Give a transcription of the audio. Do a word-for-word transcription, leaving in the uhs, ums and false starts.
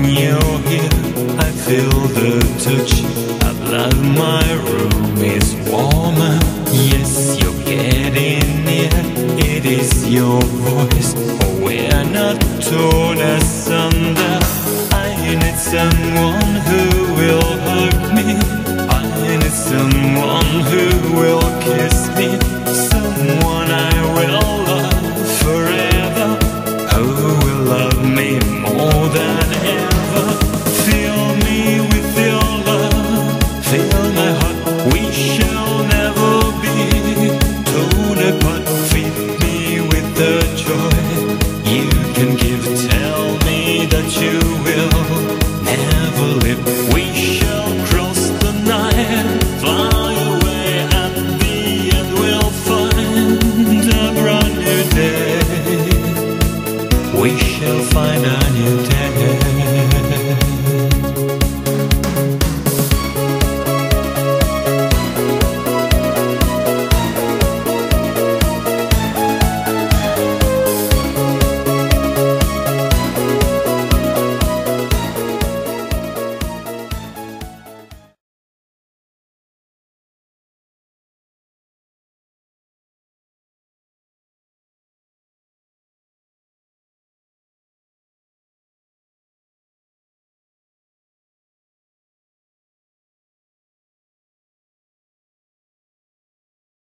you're here, I feel the touch of love. My room is warmer. Yes, you're getting near. It is your voice. Oh, we're not torn asunder. I need someone who will hug me. I need someone who will kiss me. Someone I will love forever. Who will love me more than ever. Fill me with your love. Fill my heart. We shall never be torn apart. Feed me with the joy you can give. Tell me that you will never leave. We shall cross the night, fly away. At the end we'll find a brand new day. We shall find a new day.